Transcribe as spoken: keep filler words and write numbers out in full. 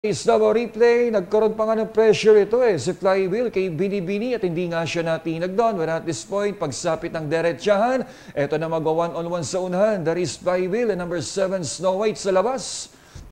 Slavo replay, nagkaroon pa nga ng pressure ito eh, si Flywheel kay Binibini at hindi nga siya natinag doon. But at this point, pagsapit ng derechahan, eto na mag one on one sa unahan. That is Flywheel and number seven Snow White sa labas.